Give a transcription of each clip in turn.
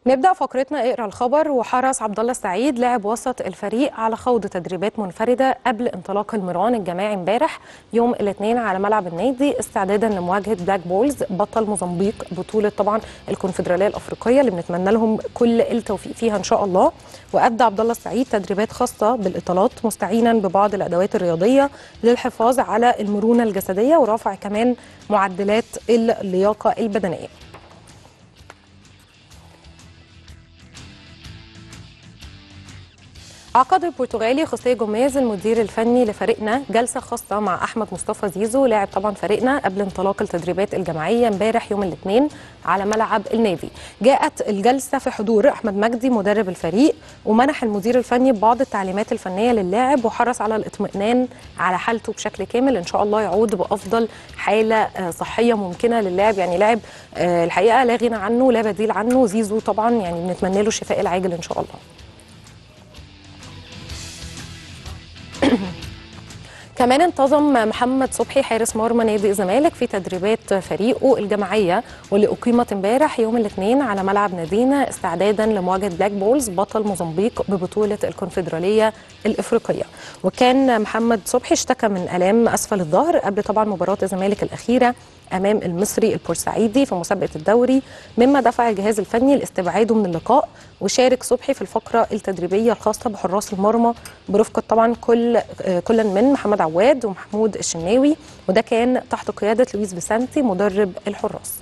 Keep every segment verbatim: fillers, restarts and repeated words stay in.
نبدأ فقرتنا اقرا الخبر. وحرص عبد الله السعيد لاعب وسط الفريق على خوض تدريبات منفردة قبل انطلاق المران الجماعي امبارح يوم الاثنين على ملعب النادي استعدادا لمواجهة بلاك بولز بطل موزمبيق بطولة طبعا الكونفدرالية الأفريقية اللي بنتمنى لهم كل التوفيق فيها إن شاء الله. وأدى عبد الله السعيد تدريبات خاصة بالإطالات مستعينا ببعض الأدوات الرياضية للحفاظ على المرونة الجسدية ورفع كمان معدلات اللياقة البدنية. عقد البرتغالي خوسيه جوميز المدير الفني لفريقنا جلسه خاصه مع احمد مصطفى زيزو لاعب طبعا فريقنا قبل انطلاق التدريبات الجماعيه امبارح يوم الاثنين على ملعب النادي. جاءت الجلسه في حضور احمد مجدي مدرب الفريق، ومنح المدير الفني بعض التعليمات الفنيه للاعب وحرص على الاطمئنان على حالته بشكل كامل، ان شاء الله يعود بافضل حاله صحيه ممكنه للاعب. يعني لاعب الحقيقه لا غنى عنه لا بديل عنه زيزو طبعا، يعني بنتمنى له الشفاء العاجل ان شاء الله. كمان انتظم محمد صبحي حارس مرمى نادي الزمالك في تدريبات فريقه الجماعيه واللي اقيمت امبارح يوم الاثنين على ملعب نادينا استعدادا لمواجهه بلاك بولز بطل موزمبيق ببطوله الكونفدراليه الافريقيه. وكان محمد صبحي اشتكى من الام اسفل الظهر قبل طبعا مباراه الزمالك الاخيره امام المصري البورسعيدي في مسابقه الدوري، مما دفع الجهاز الفني لاستبعاده من اللقاء. وشارك صبحي في الفقره التدريبيه الخاصه بحراس المرمى برفقه طبعا كل كل من محمد عواد ومحمود الشناوي، وده كان تحت قياده لويس فيسانتي مدرب الحراس.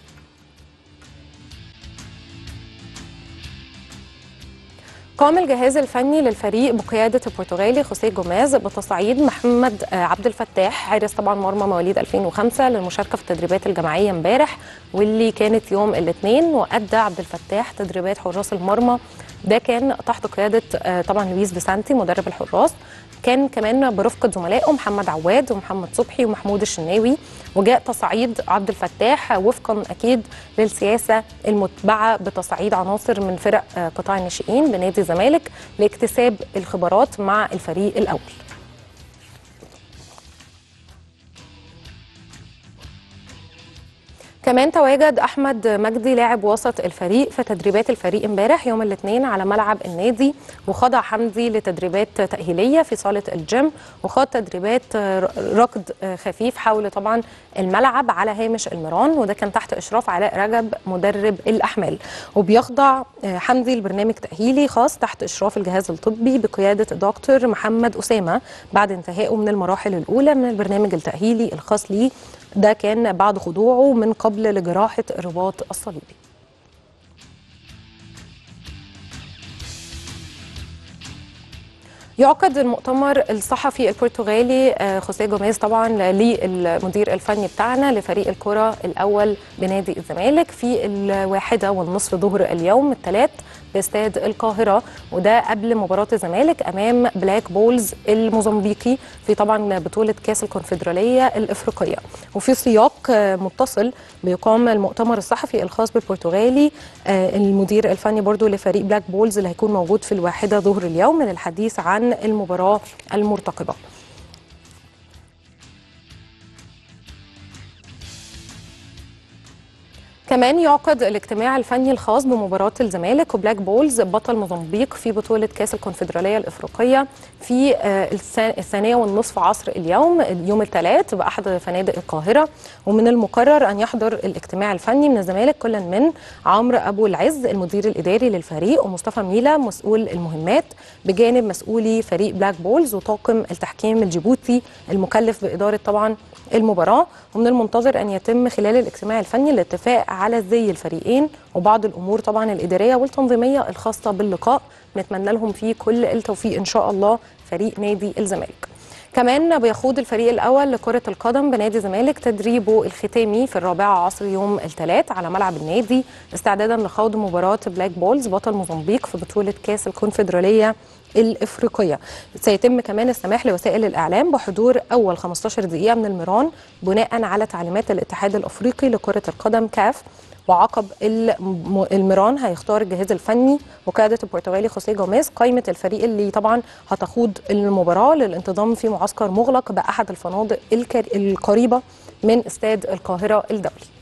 قام الجهاز الفني للفريق بقياده البرتغالي خوسيه جوميز بتصعيد محمد عبد الفتاح حارس طبعا مرمى مواليد ألفين وخمسة للمشاركه في التدريبات الجماعيه امبارح واللي كانت يوم الاثنين. وادى عبد الفتاح تدريبات حراس المرمى، ده كان تحت قياده طبعا لويس فيسانتي مدرب الحراس، كان كمان برفقه زملائه محمد عواد ومحمد صبحي ومحمود الشناوي. وجاء تصعيد عبد الفتاح وفقا اكيد للسياسه المتبعه بتصعيد عناصر من فرق قطاع الناشئين بنادي الزمالك لاكتساب الخبرات مع الفريق الاول. كمان تواجد احمد مجدي لاعب وسط الفريق في تدريبات الفريق امبارح يوم الاثنين على ملعب النادي، وخضع حمدي لتدريبات تاهيليه في صاله الجيم، وخاض تدريبات ركض خفيف حول طبعا الملعب على هامش المران، وده كان تحت اشراف علاء رجب مدرب الاحمال. وبيخضع حمدي لبرنامج تاهيلي خاص تحت اشراف الجهاز الطبي بقياده الدكتور محمد اسامه بعد انتهائه من المراحل الاولى من البرنامج التاهيلي الخاص ليه، ده كان بعد خضوعه من قبل لجراحة الرباط الصليبي. يعقد المؤتمر الصحفي البرتغالي خوسيه جوميز طبعا للمدير الفني بتاعنا لفريق الكرة الأول بنادي الزمالك في الواحدة والنصف ظهر اليوم الثلاث باستاد القاهرة، وده قبل مباراة الزمالك أمام بلاك بولز الموزمبيقي في طبعا بطولة كاس الكونفدرالية الإفريقية. وفي سياق متصل بيقام المؤتمر الصحفي الخاص بالبرتغالي المدير الفني برضو لفريق بلاك بولز اللي هيكون موجود في الواحدة ظهر اليوم للحديث عن المباراة المرتقبة. كمان يعقد الاجتماع الفني الخاص بمباراة الزمالك وبلاك بولز بطل موزمبيق في بطولة كاس الكونفدرالية الإفريقية في الثانية والنصف عصر اليوم اليوم الثلاث بأحد فنادق القاهرة. ومن المقرر أن يحضر الاجتماع الفني من الزمالك كل من عمرو أبو العز المدير الإداري للفريق ومصطفى ميلا مسؤول المهمات بجانب مسؤولي فريق بلاك بولز وطاقم التحكيم الجيبوتي المكلف بإدارة طبعا المباراة. ومن المنتظر أن يتم خلال الاجتماع الفني الاتفاق على زي الفريقين وبعض الأمور طبعا الإدارية والتنظيمية الخاصة باللقاء، نتمنى لهم فيه كل التوفيق إن شاء الله فريق نادي الزمالك. كمان بيخوض الفريق الأول لكرة القدم بنادي الزمالك تدريبه الختامي في الرابعة عصر يوم الثلاث على ملعب النادي استعدادا لخوض مباراة بلاك بولز بطل موزمبيق في بطولة كاس الكونفدرالية الإفريقية. سيتم كمان السماح لوسائل الإعلام بحضور أول خمستاشر دقيقة من المران بناء على تعليمات الاتحاد الأفريقي لكرة القدم كاف. وعقب المران هيختار الجهاز الفني وقيادة البرتغالي خوسيه جوميز قائمة الفريق اللي طبعا هتخوض المباراة للانتظام في معسكر مغلق بأحد الفنادق القريبة من استاد القاهرة الدولي.